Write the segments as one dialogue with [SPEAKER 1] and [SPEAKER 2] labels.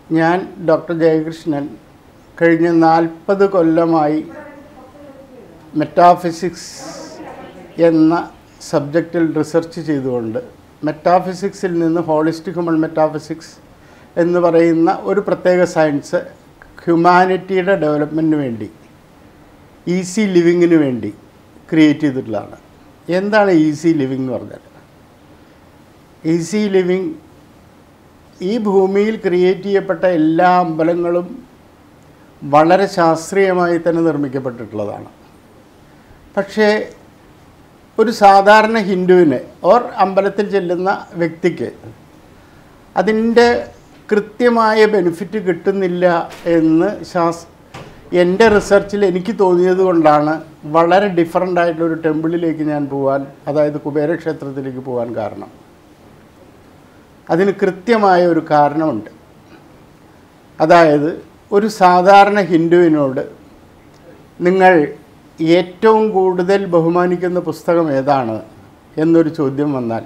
[SPEAKER 1] ഞാൻ ഡോക്ടർ ജയകൃഷ്ണൻ കഴിഞ്ഞ 40 കൊല്ലമായി മെറ്റാഫിസിക്സ് എന്ന സബ്ജക്റ്റിൽ റിസർച്ച് ചെയ്തുകൊണ്ട് മെറ്റാഫിസിക്സിൽ നിന്ന് ഹോളിസ്റ്റിക് ഹ്യൂമൻ മെറ്റാഫിസിക്സ് എന്ന് പറയുന്ന ഒരു പ്രത്യേക സയൻസ് ഹ്യൂമാനിറ്റിയുടെ ഡെവലപ്മെൻറ്റിന് വേണ്ടി ഈസി ലിവിങ്ങിന് വേണ്ടി ക്രിയേറ്റ് ചെയ്തിട്ടുള്ളതാണ്. എന്താണ് ഈസി ലിവിങ് എന്ന് പറഞ്ഞാൽ? ഈസി ലിവിങ് ഈ ഭൂമിയിൽ ക്രിയേറ്റ് ചെയ്യപ്പെട്ട എല്ലാ അമ്പലങ്ങളും വളരെ ശാസ്ത്രീയമായി തന്നെ നിർമ്മിക്കപ്പെട്ടിട്ടുള്ളതാണ്. പക്ഷേ ഒരു സാധാരണ ഹിന്ദുവിന് ഓർ അമ്പലത്തിൽ ചെല്ലുന്ന വ്യക്തിക്ക് അതിൻ്റെ കൃത്യമായ ബെനിഫിറ്റ് കിട്ടുന്നില്ല എന്ന് എൻ്റെ റിസർച്ചിൽ എനിക്ക് തോന്നിയത് കൊണ്ടാണ് വളരെ ഡിഫറൻ്റ് ആയിട്ടുള്ളൊരു ടെമ്പിളിലേക്ക് ഞാൻ പോകാൻ, അതായത് കുബേര ക്ഷേത്രത്തിലേക്ക് പോകാൻ കാരണം. അതിന് കൃത്യമായ ഒരു കാരണമുണ്ട്. അതായത് ഒരു സാധാരണ ഹിന്ദുവിനോട് നിങ്ങൾ ഏറ്റവും കൂടുതൽ ബഹുമാനിക്കുന്ന പുസ്തകം ഏതാണ് എന്നൊരു ചോദ്യം വന്നാൽ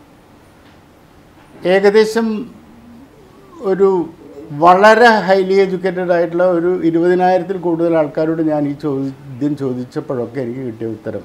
[SPEAKER 1] ഏകദേശം ഒരു വളരെ ഹൈലി എഡ്യൂക്കേറ്റഡ് ആയിട്ടുള്ള ഒരു 20,000-ൽ കൂടുതൽ ആൾക്കാരോട് ഞാൻ ഈ ചോദ്യം ചോദിച്ചപ്പോഴൊക്കെ എനിക്ക് കിട്ടിയ ഉത്തരം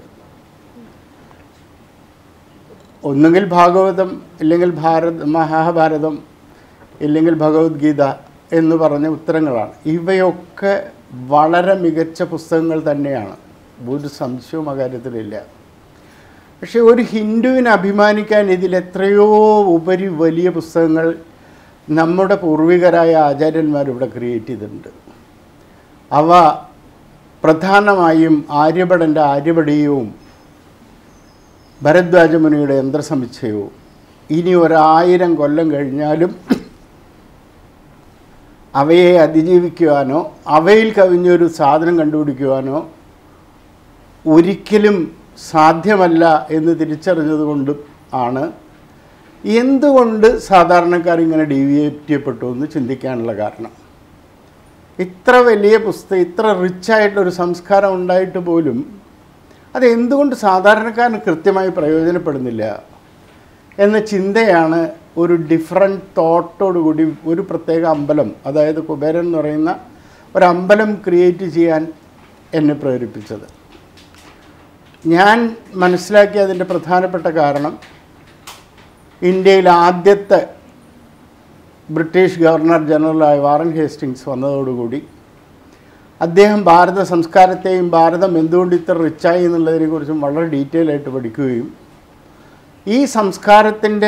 [SPEAKER 1] ഒന്നുകിൽ ഭാഗവതം, ഇല്ലെങ്കിൽ മഹാഭാരതം, ഇല്ലെങ്കിൽ ഭഗവത്ഗീത എന്ന് പറഞ്ഞ ഉത്തരങ്ങളാണ്. ഇവയൊക്കെ വളരെ മികച്ച പുസ്തകങ്ങൾ തന്നെയാണ്, ഒരു സംശയവും അക്കാര്യത്തിലില്ല. പക്ഷേ ഒരു ഹിന്ദുവിന് അഭിമാനിക്കാൻ ഇതിലെത്രയോ ഉപരി വലിയ പുസ്തകങ്ങൾ നമ്മുടെ പൂർവികരായ ആചാര്യന്മാരിവിടെ ക്രിയേറ്റ് ചെയ്തിട്ടുണ്ട്. അവ പ്രധാനമായും ആര്യഭടൻ്റെ ആര്യഭടീയവും ഭരദ്വാജമുനിയുടെ യന്ത്രസമുച്ചയവും ഇനി 1000 കൊല്ലം കഴിഞ്ഞാലും അവയെ അതിജീവിക്കുവാനോ അവയിൽ കവിഞ്ഞൊരു സാധനം കണ്ടുപിടിക്കുവാനോ ഒരിക്കലും സാധ്യമല്ല എന്ന് തിരിച്ചറിഞ്ഞതുകൊണ്ടും ആണ് എന്തുകൊണ്ട് സാധാരണക്കാർ ഇങ്ങനെ ഡീവിയേറ്റ് ചെയ്യപ്പെട്ടു എന്ന് ചിന്തിക്കാനുള്ള കാരണം. ഇത്ര വലിയ പുസ്തകം, ഇത്ര റിച്ചായിട്ടൊരു സംസ്കാരം ഉണ്ടായിട്ട് പോലും അതെന്തുകൊണ്ട് സാധാരണക്കാരന് കൃത്യമായി പ്രയോജനപ്പെടുന്നില്ല എന്ന ചിന്തയാണ് ഒരു ഡിഫറൻറ്റ് തോട്ടോടുകൂടി ഒരു പ്രത്യേക അമ്പലം, അതായത് കുബേരൻ എന്ന് പറയുന്ന ഒരമ്പലം ക്രിയേറ്റ് ചെയ്യാൻ എന്നെ പ്രേരിപ്പിച്ചത്. ഞാൻ മനസ്സിലാക്കിയ അതിൻ്റെ പ്രധാനപ്പെട്ട കാരണം ഇന്ത്യയിൽ ആദ്യത്തെ ബ്രിട്ടീഷ് ഗവർണർ ജനറലായ വാറൻ ഹേസ്റ്റിങ്സ് വന്നതോടുകൂടി അദ്ദേഹം ഭാരത സംസ്കാരത്തെയും ഭാരതം എന്തുകൊണ്ട് ഇത്ര റിച്ചായി എന്നുള്ളതിനെക്കുറിച്ചും വളരെ ഡീറ്റെയിൽ ആയിട്ട് പഠിക്കുകയും ഈ സംസ്കാരത്തിൻ്റെ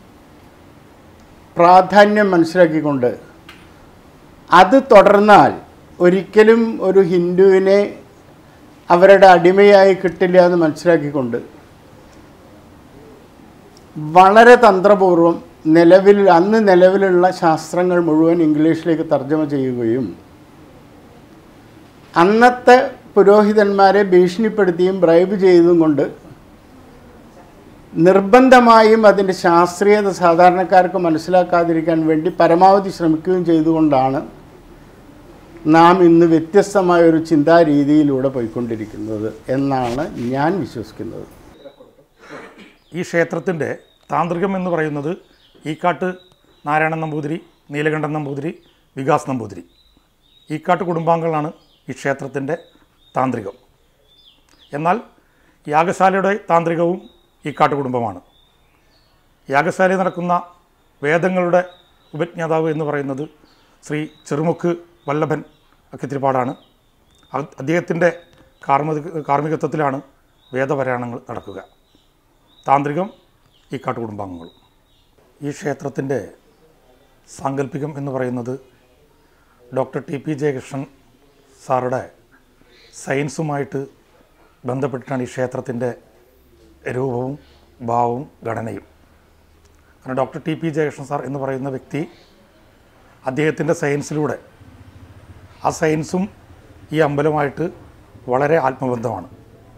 [SPEAKER 1] പ്രാധാന്യം മനസ്സിലാക്കിക്കൊണ്ട് അത് തുടർന്നാൽ ഒരിക്കലും ഒരു ഹിന്ദുവിനെ അവരുടെ അടിമയായി കിട്ടില്ല എന്ന് മനസ്സിലാക്കിക്കൊണ്ട് വളരെ തന്ത്രപൂർവം അന്ന് നിലവിലുള്ള ശാസ്ത്രങ്ങൾ മുഴുവൻ ഇംഗ്ലീഷിലേക്ക് തർജ്ജമ ചെയ്യുകയും അന്നത്തെ പുരോഹിതന്മാരെ ഭീഷണിപ്പെടുത്തിയും ബ്രൈബ് ചെയ്തും കൊണ്ട് നിർബന്ധമായും അതിൻ്റെ ശാസ്ത്രീയത സാധാരണക്കാർക്ക് മനസ്സിലാക്കാതിരിക്കാൻ വേണ്ടി പരമാവധി ശ്രമിക്കുകയും ചെയ്തുകൊണ്ടാണ് നാം ഇന്ന് വ്യത്യസ്തമായൊരു ചിന്താരീതിയിലൂടെ പോയിക്കൊണ്ടിരിക്കുന്നത് എന്നാണ് ഞാൻ വിശ്വസിക്കുന്നത്.
[SPEAKER 2] ഈ ക്ഷേത്രത്തിൻ്റെ താന്ത്രികം എന്ന് പറയുന്നത് ഈക്കാട്ട് നാരായണൻ നമ്പൂതിരി, നീലകണ്ഠൻ നമ്പൂതിരി, വികാസ് നമ്പൂതിരി, ഈക്കാട്ട് കുടുംബാംഗങ്ങളാണ് ഈ ക്ഷേത്രത്തിൻ്റെ താന്ത്രികം. എന്നാൽ യാഗശാലയുടെ താന്ത്രികവും ഈക്കാട്ട് കുടുംബമാണ്. യാഗശാലയിൽ നടക്കുന്ന വേദങ്ങളുടെ ഉപജ്ഞാതാവ് എന്ന് പറയുന്നത് ശ്രീ ചെറുമുക്ക് വല്ലഭൻ അക്കിത്തിരിപ്പാടാണ്. അദ്ദേഹത്തിൻ്റെ കാർമ്മികത്വത്തിലാണ് വേദപാരായണങ്ങൾ നടക്കുക. താന്ത്രികം ഈക്കാട്ട് കുടുംബാംഗങ്ങളും. ഈ ക്ഷേത്രത്തിൻ്റെ സാങ്കല്പികം എന്ന് പറയുന്നത് ഡോക്ടർ ടി പി ജയകൃഷ്ണൻ സാറുടെ സയൻസുമായിട്ട് ബന്ധപ്പെട്ടിട്ടാണ് ഈ ക്ഷേത്രത്തിൻ്റെ രൂപവും ഭാവവും ഘടനയും. കാരണം doctor T P Jayakrishnan sir എന്ന് പറയുന്ന വ്യക്തി അദ്ദേഹത്തിൻ്റെ സയൻസിലൂടെ ആ സയൻസും ഈ അമ്പലമായിട്ട് വളരെ ആത്മബന്ധമാണ്.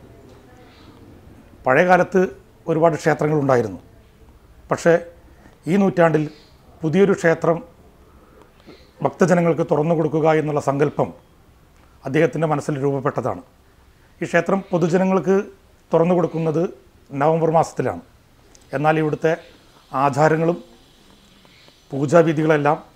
[SPEAKER 2] പഴയ കാലത്ത് ഒരുപാട് ക്ഷേത്രങ്ങളുണ്ടായിരുന്നു. പക്ഷേ ഈ നൂറ്റാണ്ടിൽ പുതിയൊരു ക്ഷേത്രം ഭക്തജനങ്ങൾക്ക് തുറന്നു കൊടുക്കുക എന്നുള്ള സങ്കല്പം അദ്ദേഹത്തിൻ്റെ മനസ്സിൽ രൂപപ്പെട്ടതാണ്. ഈ ക്ഷേത്രം പൊതുജനങ്ങൾക്ക് തുറന്നു കൊടുക്കുന്നത് നവംബർ മാസത്തിലാണ്. എന്നാൽ ഇവിടുത്തെ ആചാരങ്ങളും പൂജാവിധികളെല്ലാം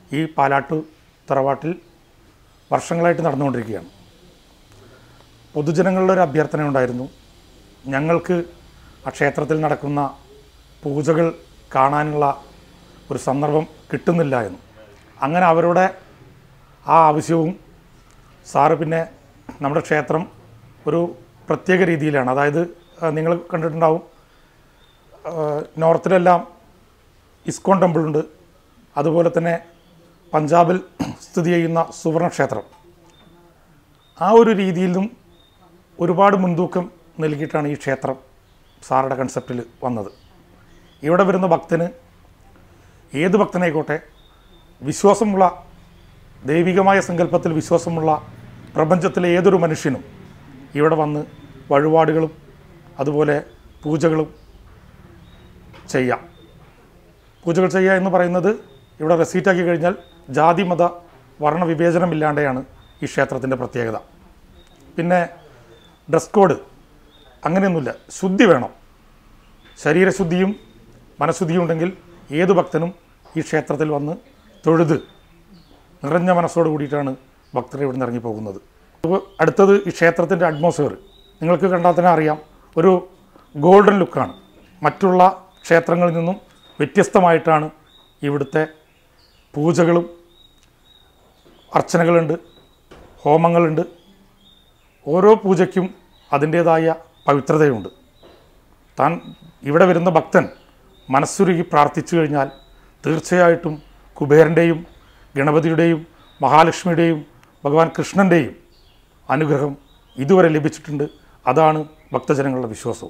[SPEAKER 2] ഈ പാലാട്ട് തറവാട്ടിൽ വർഷങ്ങളായിട്ട് നടന്നുകൊണ്ടിരിക്കുകയാണ്. പൊതുജനങ്ങളുടെ ഒരു അഭ്യർത്ഥന ഉണ്ടായിരുന്നു, ഞങ്ങൾക്ക് ആ ക്ഷേത്രത്തിൽ നടക്കുന്ന പൂജകൾ കാണാനുള്ള ഒരു സന്ദർഭം കിട്ടുന്നില്ല എന്ന്. അങ്ങനെ അവരുടെ ആ ആവശ്യവും സാറ് പിന്നെ നമ്മുടെ ക്ഷേത്രം ഒരു പ്രത്യേക രീതിയിലാണ്, അതായത് നിങ്ങൾ കണ്ടിട്ടുണ്ടാവും, നോർത്തിലെല്ലാം ഇസ്കോൺ ടെമ്പിളുണ്ട്, അതുപോലെ തന്നെ പഞ്ചാബിൽ സ്ഥിതി ചെയ്യുന്ന സുവർണക്ഷേത്രം. ആ ഒരു രീതിയിലും ഒരുപാട് മുൻതൂക്കം നൽകിയിട്ടാണ് ഈ ക്ഷേത്രം സാറുടെ കൺസെപ്റ്റിൽ വന്നത്. ഇവിടെ വരുന്ന ഭക്തന്, ഏത് ഭക്തനായിക്കോട്ടെ, വിശ്വാസമുള്ള, ദൈവികമായ സങ്കല്പത്തിൽ വിശ്വാസമുള്ള പ്രപഞ്ചത്തിലെ ഏതൊരു മനുഷ്യനും ഇവിടെ വന്ന് വഴിപാടുകളും അതുപോലെ പൂജകളും ചെയ്യാം. പൂജകൾ ചെയ്യുക എന്ന് പറയുന്നത് ഇവിടെ റെസീറ്റാക്കി കഴിഞ്ഞാൽ ജാതി മത വർണ്ണ വിവേചനമില്ലാണ്ടെയാണ് ഈ ക്ഷേത്രത്തിൻ്റെ പ്രത്യേകത. പിന്നെ ഡ്രസ് കോഡ് അങ്ങനെയൊന്നുമില്ല, ശുദ്ധി വേണം. ശരീരശുദ്ധിയും മനഃശുദ്ധിയും ഉണ്ടെങ്കിൽ ഏത് ഭക്തനും ഈ ക്ഷേത്രത്തിൽ വന്ന് തൊഴുത് നിറഞ്ഞ മനസ്സോട് കൂടിയിട്ടാണ് ഭക്തർ ഇവിടെ നിന്ന് ഇറങ്ങിപ്പോകുന്നത്. അപ്പോൾ അടുത്തത് ഈ ക്ഷേത്രത്തിൻ്റെ അറ്റ്മോസ്ഫിയർ നിങ്ങൾക്ക് കണ്ടാൽ തന്നെ അറിയാം, ഒരു ഗോൾഡൻ ലുക്കാണ്. മറ്റുള്ള ക്ഷേത്രങ്ങളിൽ നിന്നും വ്യത്യസ്തമായിട്ടാണ് ഇവിടുത്തെ പൂജകളും അർച്ചനകളുണ്ട്, ഹോമങ്ങളുണ്ട്. ഓരോ പൂജയ്ക്കും അതിൻ്റേതായ പവിത്രതയുണ്ട്. താൻ ഇവിടെ വരുന്ന ഭക്തൻ മനസ്സുരുകി പ്രാർത്ഥിച്ചു കഴിഞ്ഞാൽ തീർച്ചയായിട്ടും കുബേരൻ്റെയും ഗണപതിയുടെയും മഹാലക്ഷ്മിയുടെയും ഭഗവാൻ കൃഷ്ണൻ്റെയും അനുഗ്രഹം ഇതുവരെ ലഭിച്ചിട്ടുണ്ട്. അതാണ് ഭക്തജനങ്ങളുടെ വിശ്വാസവും.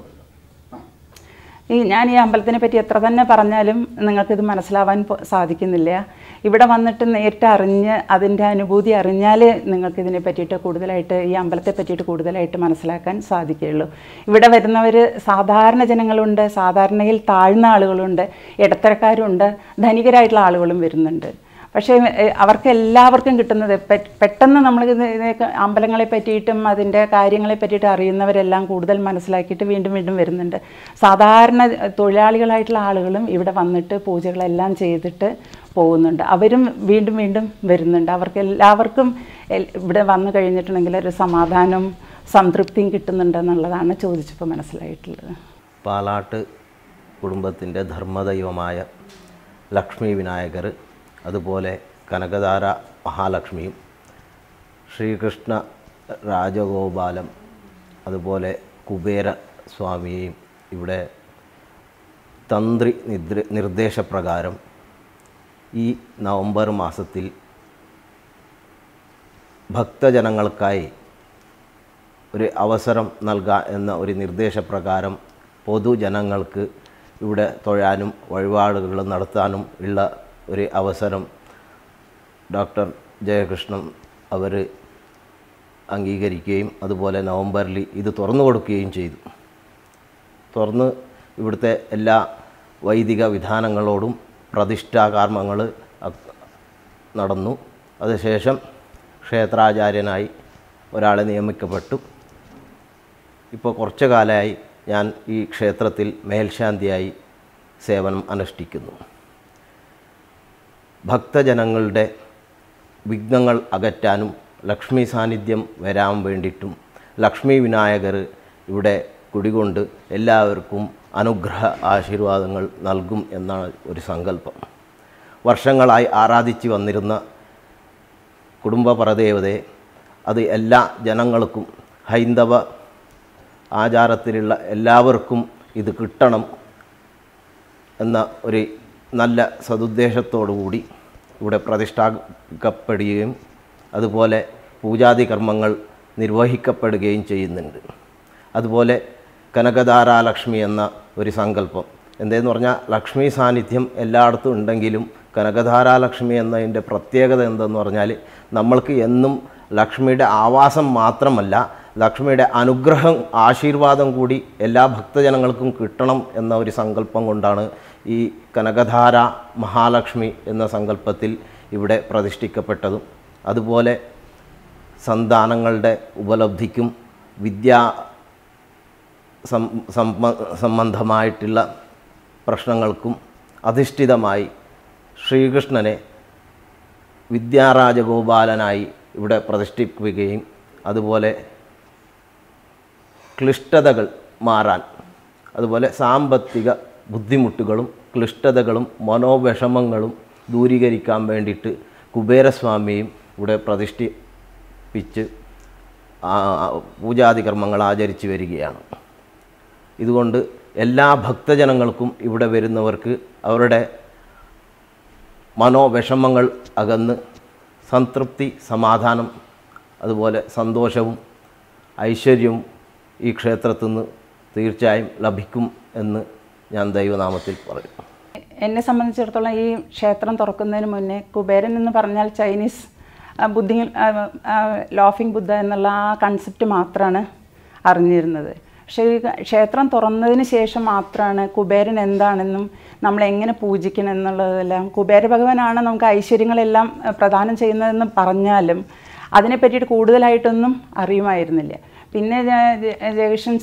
[SPEAKER 3] ഞാൻ ഈ അമ്പലത്തിനെ പറ്റി എത്ര തന്നെ പറഞ്ഞാലും നിങ്ങൾക്കിത് മനസ്സിലാവാൻ സാധിക്കുന്നില്ല. ഇവിടെ വന്നിട്ട് നേരിട്ട് അറിഞ്ഞ് അതിൻ്റെ അനുഭൂതി അറിഞ്ഞാൽ നിങ്ങൾക്കിതിനെ പറ്റിയിട്ട് കൂടുതലായിട്ട്, ഈ അമ്പലത്തെ പറ്റിയിട്ട് കൂടുതലായിട്ട് മനസ്സിലാക്കാൻ സാധിക്കുകയുള്ളൂ. ഇവിടെ വരുന്നവർ സാധാരണ ജനങ്ങളുണ്ട്, സാധാരണയിൽ താഴ്ന്ന ആളുകളുണ്ട്, ഇടത്തരക്കാരുണ്ട്, ധനികരായിട്ടുള്ള ആളുകളും വരുന്നുണ്ട്. പക്ഷേ അവർക്ക് എല്ലാവർക്കും കിട്ടുന്നത് പെട്ടെന്ന് നമ്മൾ അമ്പലങ്ങളെ പറ്റിയിട്ടും അതിൻ്റെ കാര്യങ്ങളെ പറ്റിയിട്ട് അറിയുന്നവരെല്ലാം കൂടുതൽ മനസ്സിലാക്കിയിട്ട് വീണ്ടും വീണ്ടും വരുന്നുണ്ട്. സാധാരണ തൊഴിലാളികളായിട്ടുള്ള ആളുകളും ഇവിടെ വന്നിട്ട് പൂജകളെല്ലാം ചെയ്തിട്ട് പോകുന്നുണ്ട്. അവരും വീണ്ടും വീണ്ടും വരുന്നുണ്ട്. അവർക്ക് എല്ലാവർക്കും ഇവിടെ വന്നു കഴിഞ്ഞിട്ടുണ്ടെങ്കിൽ ഒരു സമാധാനവും സംതൃപ്തിയും കിട്ടുന്നുണ്ടെന്നുള്ളതാണ് ചോദിച്ചപ്പോൾ മനസ്സിലായിട്ടുള്ളത്.
[SPEAKER 4] പാലാട്ട് കുടുംബത്തിൻ്റെ ധർമ്മദൈവമായ ലക്ഷ്മി വിനായകർ, അതുപോലെ കനകധാര മഹാലക്ഷ്മിയും, ശ്രീകൃഷ്ണ രാജഗോപാലം, അതുപോലെ കുബേര സ്വാമിയെയും ഇവിടെ തന്ത്രി നിർദ്ദേശപ്രകാരം ഈ നവംബർ മാസത്തിൽ ഭക്തജനങ്ങൾക്കായി ഒരു അവസരം നൽകുക എന്ന ഒരു നിർദ്ദേശപ്രകാരം പൊതുജനങ്ങൾക്ക് ഇവിടെ തൊഴാനും വഴിപാടുകൾ നടത്താനും ഉള്ള ഒരു അവസരം ഡോക്ടർ ജയകൃഷ്ണൻ അവർ അംഗീകരിക്കുകയും അതുപോലെ നവംബറിൽ ഇത് തുറന്നു കൊടുക്കുകയും ചെയ്തു. തുറന്ന് ഇവിടുത്തെ എല്ലാ വൈദിക വിധാനങ്ങളോടും പ്രതിഷ്ഠാകർമ്മങ്ങൾ നടന്നു. അതിനുശേഷം ക്ഷേത്രാചാര്യനായി ഒരാളെ നിയമിക്കപ്പെട്ടു. ഇപ്പോൾ കുറച്ചു കാലമായി ഞാൻ ഈ ക്ഷേത്രത്തിൽ മേൽശാന്തിയായി സേവനം അനുഷ്ഠിക്കുന്നു. ഭക്തജനങ്ങളുടെ വിഘ്നങ്ങൾ അകറ്റാനും ലക്ഷ്മി സാന്നിധ്യം വരാൻ വേണ്ടിയിട്ടും ലക്ഷ്മി വിനായകർ ഇവിടെ കുടികൊണ്ട് എല്ലാവർക്കും അനുഗ്രഹ ആശീർവാദങ്ങൾ നൽകും എന്നാണ് ഒരു സങ്കല്പം. വർഷങ്ങളായി ആരാധിച്ചു വന്നിരുന്ന കുടുംബ പരദേവതയെ അത് എല്ലാ ജനങ്ങൾക്കും, ഹൈന്ദവ ആചാരത്തിലുള്ള എല്ലാവർക്കും ഇത് കിട്ടണം എന്ന ഒരു നല്ല സതുദ്ദേശത്തോടുകൂടി ഇവിടെ പ്രതിഷ്ഠാക്കപ്പെടുകയും അതുപോലെ പൂജാതി കർമ്മങ്ങൾ നിർവഹിക്കപ്പെടുകയും ചെയ്യുന്നുണ്ട്. അതുപോലെ കനകധാരാലക്ഷ്മി എന്ന ഒരു സങ്കല്പം എന്തെന്ന് പറഞ്ഞാൽ ലക്ഷ്മി സാന്നിധ്യം എല്ലായിടത്തും ഉണ്ടെങ്കിലും കനകധാരാലക്ഷ്മി എന്നതിൻ്റെ പ്രത്യേകത എന്തെന്ന് പറഞ്ഞാൽ നമ്മൾക്ക് എന്നും ലക്ഷ്മിയുടെ ആവാസം മാത്രമല്ല, ലക്ഷ്മിയുടെ അനുഗ്രഹം, ആശീർവാദം കൂടി എല്ലാ ഭക്തജനങ്ങൾക്കും കിട്ടണം എന്ന ഒരു സങ്കല്പം കൊണ്ടാണ് ഈ കനകധാര മഹാലക്ഷ്മി എന്ന സങ്കല്പത്തിൽ ഇവിടെ പ്രതിഷ്ഠിക്കപ്പെട്ടതും. അതുപോലെ സന്താനങ്ങളുടെ ഉപലബ്ധിക്കും വിദ്യാ സംബന്ധമായിട്ടുള്ള പ്രശ്നങ്ങൾക്കും അധിഷ്ഠിതമായി ശ്രീകൃഷ്ണനെ വിദ്യാരാജഗോപാലനായി ഇവിടെ പ്രതിഷ്ഠിക്കുകയും അതുപോലെ ക്ലിഷ്ടതകൾ മാറാൻ, അതുപോലെ സാമ്പത്തിക ബുദ്ധിമുട്ടുകളും ക്ലിഷ്ടതകളും മനോവിഷമങ്ങളും ദൂരീകരിക്കാൻ വേണ്ടിയിട്ട് കുബേരസ്വാമിയും ഇവിടെ പ്രതിഷ്ഠിപ്പിച്ച് പൂജാതികർമ്മങ്ങൾ ആചരിച്ചു വരികയാണ്. ഇതുകൊണ്ട് എല്ലാ ഭക്തജനങ്ങൾക്കും ഇവിടെ വരുന്നവർക്ക് അവരുടെ മനോവിഷമങ്ങൾ അകന്ന് സംതൃപ്തി, സമാധാനം, അതുപോലെ സന്തോഷവും ഐശ്വര്യവും ഈ ക്ഷേത്രത്തിൽ നിന്ന് തീർച്ചയായും ലഭിക്കും എന്ന് ഞാൻ ദൈവനാമത്തിൽ പറയും.
[SPEAKER 3] എന്നെ സംബന്ധിച്ചിടത്തോളം ഈ ക്ഷേത്രം തുറക്കുന്നതിന് മുന്നേ കുബേരൻ എന്ന് പറഞ്ഞാൽ ചൈനീസ് ബുദ്ധി, ലോഫിംഗ് ബുദ്ധ എന്നുള്ള ആ കൺസെപ്റ്റ് മാത്രമാണ് അറിഞ്ഞിരുന്നത്. പക്ഷേ ഈ ക്ഷേത്രം തുറന്നതിന് ശേഷം മാത്രമാണ് കുബേരൻ എന്താണെന്നും നമ്മളെങ്ങനെ പൂജിക്കണം എന്നുള്ളതെല്ലാം, കുബേര ഭഗവാനാണ് നമുക്ക് ഐശ്വര്യങ്ങളെല്ലാം പ്രദാനം ചെയ്യുന്നതെന്ന് പറഞ്ഞാലും അതിനെ പറ്റിയിട്ട് കൂടുതലായിട്ടൊന്നും അറിയുമായിരുന്നില്ല. പിന്നെ ജഗദീശൻ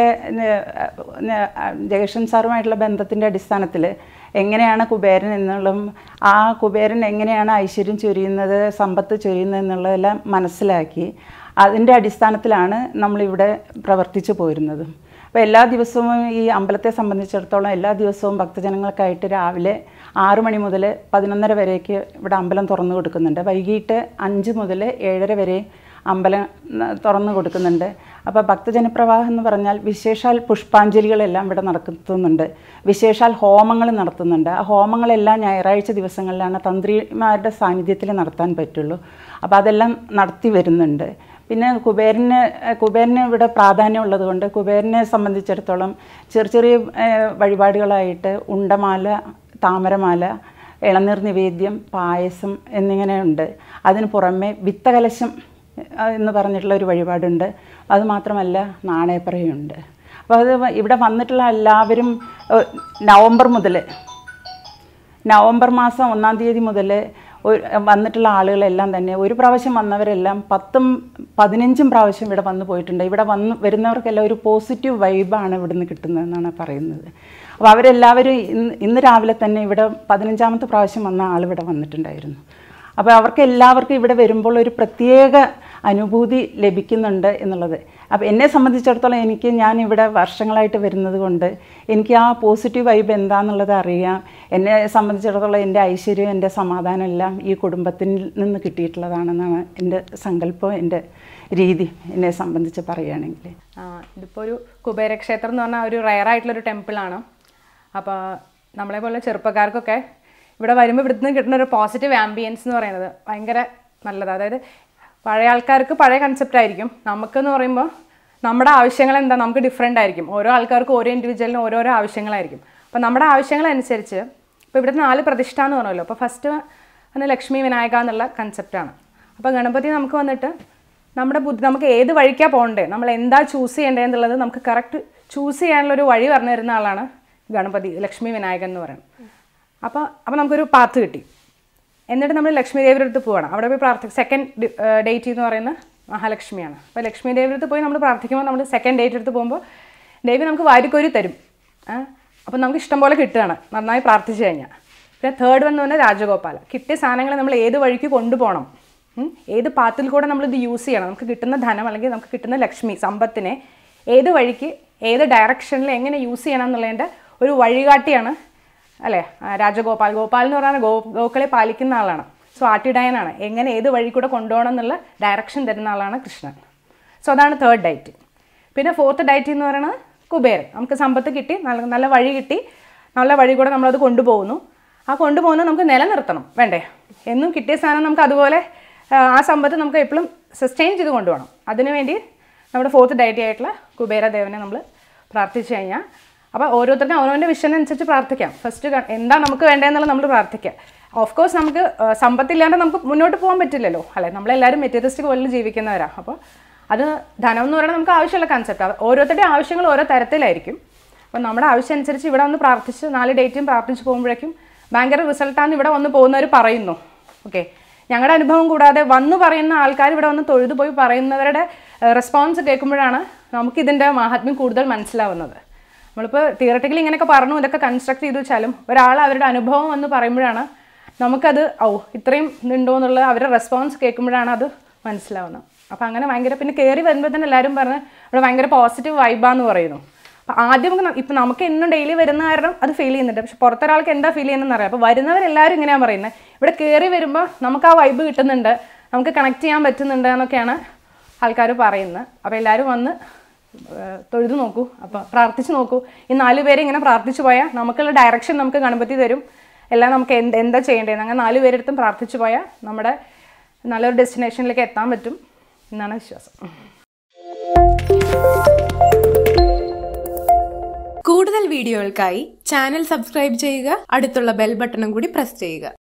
[SPEAKER 3] സാറുമായിട്ടുള്ള ബന്ധത്തിൻ്റെ അടിസ്ഥാനത്തിൽ എങ്ങനെയാണ് കുബേരൻ എന്നുള്ളതും ആ കുബേരൻ എങ്ങനെയാണ് ഐശ്വര്യം ചൊരിയുന്നത്, സമ്പത്ത് ചൊരിയുന്നത് എന്നുള്ളതെല്ലാം മനസ്സിലാക്കി അതിൻ്റെ അടിസ്ഥാനത്തിലാണ് നമ്മളിവിടെ പ്രവർത്തിച്ചു പോരുന്നത്. അപ്പോൾ എല്ലാ ദിവസവും ഈ അമ്പലത്തെ സംബന്ധിച്ചിടത്തോളം എല്ലാ ദിവസവും ഭക്തജനങ്ങൾക്കായിട്ട് രാവിലെ 6 മണി മുതൽ 11:30 വരേക്ക് ഇവിടെ അമ്പലം തുറന്നു കൊടുക്കുന്നുണ്ട്. വൈകിട്ട് 5 മുതൽ 7:30 വരെ അമ്പലം തുറന്നു കൊടുക്കുന്നുണ്ട്. അപ്പോൾ ഭക്തജനപ്രവാഹം എന്ന് പറഞ്ഞാൽ വിശേഷാൽ പുഷ്പാഞ്ജലികളെല്ലാം ഇവിടെ നടത്തുന്നുണ്ട്, വിശേഷാൽ ഹോമങ്ങൾ നടത്തുന്നുണ്ട്. ആ ഹോമങ്ങളെല്ലാം ഞായറാഴ്ച ദിവസങ്ങളിലാണ് തന്ത്രിമാരുടെ സാന്നിധ്യത്തിൽ നടത്താൻ പറ്റുള്ളൂ. അപ്പോൾ അതെല്ലാം നടത്തി വരുന്നുണ്ട്. പിന്നെ കുബേരന് ഇവിടെ പ്രാധാന്യമുള്ളത് കൊണ്ട് കുബേരനെ സംബന്ധിച്ചിടത്തോളം ചെറിയ വഴിപാടുകളായിട്ട് ഉണ്ടമാല, താമരമാല, ഇളനീർ നിവേദ്യം, പായസം എന്നിങ്ങനെയുണ്ട്. അതിന് പുറമെ വിത്തകലശം എന്ന് പറഞ്ഞിട്ടുള്ള ഒരു വഴിപാടുണ്ട്. അതുമാത്രമല്ല നാണയപ്പറയുണ്ട്. അപ്പോൾ അത് ഇവിടെ വന്നിട്ടുള്ള എല്ലാവരും നവംബർ മാസം 1-ാം തീയതി മുതൽ വന്നിട്ടുള്ള ആളുകളെല്ലാം തന്നെ ഒരു പ്രാവശ്യം വന്നവരെല്ലാം 10-15 പ്രാവശ്യം ഇവിടെ വന്നു പോയിട്ടുണ്ട്. ഇവിടെ വരുന്നവർക്കെല്ലാം ഒരു പോസിറ്റീവ് വൈബാണ് ഇവിടുന്ന് കിട്ടുന്നതെന്നാണ് പറയുന്നത്. അപ്പോൾ അവരെല്ലാവരും ഇന്ന് രാവിലെ തന്നെ ഇവിടെ 15-ാമത്തെ പ്രാവശ്യം വന്ന ആൾ ഇവിടെ വന്നിട്ടുണ്ടായിരുന്നു. അപ്പോൾ അവർക്ക് എല്ലാവർക്കും ഇവിടെ വരുമ്പോൾ ഒരു പ്രത്യേക അനുഭൂതി ലഭിക്കുന്നുണ്ട് എന്നുള്ളത്. അപ്പോൾ എന്നെ സംബന്ധിച്ചിടത്തോളം ഞാൻ ഇവിടെ വർഷങ്ങളായിട്ട് വരുന്നത് കൊണ്ട് എനിക്ക് ആ പോസിറ്റീവ് വൈബ് എന്താണെന്നുള്ളത് അറിയാം. എന്നെ സംബന്ധിച്ചിടത്തോളം എൻ്റെ ഐശ്വര്യം, എൻ്റെ സമാധാനം എല്ലാം ഈ കുടുംബത്തിൽ നിന്ന് കിട്ടിയിട്ടുള്ളതാണെന്നാണ് എൻ്റെ സങ്കല്പം, എൻ്റെ രീതി എന്നെ സംബന്ധിച്ച് പറയുകയാണെങ്കിൽ.
[SPEAKER 5] ഇതിപ്പോൾ ഒരു കുബേരക്ഷേത്രം എന്ന് പറഞ്ഞാൽ ഒരു റയറായിട്ടുള്ളൊരു ടെമ്പിളാണ്. അപ്പോൾ നമ്മളെപ്പോലെ ചെറുപ്പക്കാർക്കൊക്കെ ഇവിടെ വരുമ്പോൾ ഇവിടുന്ന് കിട്ടുന്ന ഒരു പോസിറ്റീവ് ആംബിയൻസ് എന്ന് പറയുന്നത് ഭയങ്കര നല്ലതാണ്. അതായത് പഴയ ആൾക്കാർക്ക് പഴയ കൺസെപ്റ്റ് ആയിരിക്കും, നമുക്കെന്ന് പറയുമ്പോൾ നമ്മുടെ ആവശ്യങ്ങൾ എന്താ നമുക്ക് ഡിഫറെൻ്റ് ആയിരിക്കും. ഓരോ ആൾക്കാർക്കും ഓരോ ഇൻഡിവിജ്വലിനും ഓരോരോ ആവശ്യങ്ങളായിരിക്കും. അപ്പോൾ നമ്മുടെ ആവശ്യങ്ങളനുസരിച്ച് ഇപ്പോൾ ഇവിടെ 4 പ്രതിഷ്ഠ എന്ന് പറഞ്ഞല്ലോ. അപ്പോൾ ഫസ്റ്റ് വന്ന് ലക്ഷ്മി വിനായക എന്നുള്ള കൺസെപ്റ്റാണ്. അപ്പോൾ ഗണപതി നമുക്ക് വന്നിട്ട് നമ്മുടെ ബുദ്ധി, നമുക്ക് ഏത് വഴിക്കാണ് പോകേണ്ടത്, നമ്മൾ എന്താ ചൂസ് ചെയ്യേണ്ടത് എന്നുള്ളത് നമുക്ക് കറക്റ്റ് ചൂസ് ചെയ്യാനുള്ളൊരു വഴി പറഞ്ഞു തരുന്ന ആളാണ് ഗണപതി, ലക്ഷ്മി വിനായകൻ എന്ന് പറയുന്നത്. അപ്പോൾ നമുക്കൊരു പാത്ത് കിട്ടി. എന്നിട്ട് നമ്മൾ ലക്ഷ്മി ദേവിയുടെ അടുത്ത് പോവാണ്. അവിടെ പോയി പ്രാർത്ഥിക്കും. സെക്കൻഡ് ഡേറ്റ് എന്ന് പറയുന്നത് മഹാലക്ഷ്മിയാണ്. അപ്പോൾ ലക്ഷ്മി ദേവിയുടെ അടുത്ത് പോയി നമ്മൾ പ്രാർത്ഥിക്കുമ്പോൾ നമ്മൾ സെക്കൻഡ് ഡേറ്റ് എടുത്ത് പോകുമ്പോൾ ദേവി നമുക്ക് വാരിക്കോരി തരും. അപ്പോൾ നമുക്ക് ഇഷ്ടം പോലെ കിട്ടുകയാണ് നന്നായി പ്രാർത്ഥിച്ചു കഴിഞ്ഞാൽ. പിന്നെ തേർഡ് വന്ന് പറഞ്ഞാൽ രാജഗോപാല. കിട്ടിയ സാധനങ്ങൾ നമ്മൾ ഏത് വഴിക്ക് കൊണ്ടുപോകണം, ഏത് പാത്തിൽ കൂടെ നമ്മളിത് യൂസ് ചെയ്യണം, നമുക്ക് കിട്ടുന്ന ധനം അല്ലെങ്കിൽ നമുക്ക് കിട്ടുന്ന ലക്ഷ്മി സമ്പത്തിനെ ഏത് വഴിക്ക് ഏത് ഡയറക്ഷനിൽ എങ്ങനെ യൂസ് ചെയ്യണം എന്നുള്ളതിൻ്റെ ഒരു വഴികാട്ടിയാണ് അല്ലേ രാജഗോപാൽ. ഗോപാൽ എന്ന് പറഞ്ഞാൽ ഗോക്കളെ പാലിക്കുന്ന ആളാണ്. സോ ആട്ടിടയനാണ്. എങ്ങനെ ഏത് വഴി കൂടെ കൊണ്ടുപോകണം എന്നുള്ള ഡയറക്ഷൻ തരുന്ന ആളാണ് കൃഷ്ണൻ. സോ അതാണ് തേർഡ് ഡയറ്റ്. പിന്നെ ഫോർത്ത് ഡയറ്റ് എന്ന് പറയുന്നത് കുബേരൻ. നമുക്ക് സമ്പത്ത് കിട്ടി, നല്ല വഴി കിട്ടി, നല്ല വഴി കൂടെ നമ്മളത് കൊണ്ടുപോകുന്നു. ആ കൊണ്ടുപോകുന്നത് നമുക്ക് നിലനിർത്തണം വേണ്ടേ. എന്നും കിട്ടിയ സാധനം നമുക്ക് അതുപോലെ ആ സമ്പത്ത് നമുക്ക് എപ്പോഴും സസ്റ്റെയിൻ ചെയ്ത് കൊണ്ടുപോകണം. അതിനുവേണ്ടി നമ്മുടെ ഫോർത്ത് ഡയറ്റി ആയിട്ടുള്ള കുബേര ദേവനെ നമ്മൾ പ്രാർത്ഥിച്ചു കഴിഞ്ഞാൽ, അപ്പോൾ ഓരോരുത്തർക്കും അവനവൻ്റെ വിഷൻ അനുസരിച്ച് പ്രാർത്ഥിക്കാം. ഫസ്റ്റ് എന്താ നമുക്ക് വേണ്ടതെന്നുള്ളത് നമ്മൾ പ്രാർത്ഥിക്കാം. ഓഫ് കോഴ്സ് നമുക്ക് സമ്പത്തില്ലാണ്ട് നമുക്ക് മുന്നോട്ട് പോകാൻ പറ്റില്ലല്ലോ അല്ലേ. നമ്മളെല്ലാവരും മെറ്റീരിയലിസ്റ്റിക് വേൾഡിൽ ജീവിക്കുന്നവരാണ്. അപ്പോൾ അത് ധനം എന്ന് പറയുന്നത് നമുക്ക് ആവശ്യമുള്ള കൺസെപ്റ്റ്. ഓരോരുത്തരുടെ ആവശ്യങ്ങൾ ഓരോ തരത്തിലായിരിക്കും. അപ്പോൾ നമ്മുടെ ആവശ്യം അനുസരിച്ച് ഇവിടെ വന്ന് പ്രാർത്ഥിച്ച് 4 ഡേറ്റും പ്രാർത്ഥിച്ച് പോകുമ്പോഴേക്കും ഭയങ്കര റിസൾട്ടാണ് ഇവിടെ വന്ന് പോകുന്നവർ പറയുന്നു. ഓക്കെ, ഞങ്ങളുടെ അനുഭവം കൂടാതെ വന്നു പറയുന്ന ആൾക്കാർ ഇവിടെ വന്ന് തൊഴുതു പോയി പറയുന്നവരുടെ റെസ്പോൺസ് കേൾക്കുമ്പോഴാണ് നമുക്കിതിൻ്റെ മാഹാത്മ്യം കൂടുതൽ മനസ്സിലാവുന്നത്. നമ്മളിപ്പോൾ തിയററ്റിക്കലി ഇങ്ങനെയൊക്കെ പറഞ്ഞു ഇതൊക്കെ കൺസ്ട്രക്ട് ചെയ്ത് വെച്ചാലും ഒരാൾ അവരുടെ അനുഭവം എന്ന് പറയുമ്പോഴാണ് നമുക്കത് ഇത്രയും ഇതുണ്ടോ എന്നുള്ള അവരുടെ റെസ്പോൺസ് കേൾക്കുമ്പോഴാണ് അത് മനസ്സിലാവുന്നത്. അപ്പോൾ അങ്ങനെ ഭയങ്കര പിന്നെ കയറി വരുമ്പോൾ തന്നെ എല്ലാവരും പറഞ്ഞ് ഇവിടെ ഭയങ്കര പോസിറ്റീവ് വൈബാന്ന് പറയുന്നു. അപ്പോൾ ആദ്യം ഇപ്പം നമുക്ക് എന്നും ഡെയിലി വരുന്ന കാരണം അത് ഫീൽ ചെയ്യുന്നുണ്ട്. പക്ഷെ പുറത്തൊരാൾക്ക് എന്താ ഫീൽ ചെയ്യുന്നതെന്ന് അറിയാം. അപ്പോൾ വരുന്നവരെല്ലാവരും ഇങ്ങനെയാണ് പറയുന്നത്, ഇവിടെ കയറി വരുമ്പോൾ നമുക്ക് ആ വൈബ് കിട്ടുന്നുണ്ട്, നമുക്ക് കണക്ട് ചെയ്യാൻ പറ്റുന്നുണ്ട് എന്നൊക്കെയാണ് ആൾക്കാർ പറയുന്നത്. അപ്പോൾ എല്ലാവരും വന്ന് തൊഴുതു നോക്കൂ, അപ്പോൾ പ്രാർത്ഥിച്ച് നോക്കൂ. ഈ 4 പേരെ ഇങ്ങനെ പ്രാർത്ഥിച്ചു പോയാൽ നമുക്കുള്ള ഡയറക്ഷൻ നമുക്ക് ഗണപതി തരും, എല്ലാം നമുക്ക് എന്താ ചെയ്യേണ്ടതെന്ന്. അങ്ങനെ 4 പേരെടുത്തും പ്രാർത്ഥിച്ചു പോയാൽ നമ്മുടെ നല്ലൊരു ഡെസ്റ്റിനേഷനിലേക്ക് എത്താൻ പറ്റും എന്നാണ് വിശ്വാസം.
[SPEAKER 6] കൂടുതൽ വീഡിയോകൾക്കായി ചാനൽ സബ്സ്ക്രൈബ് ചെയ്യുക, അടുത്തുള്ള ബെൽ ബട്ടണും കൂടി പ്രസ് ചെയ്യുക.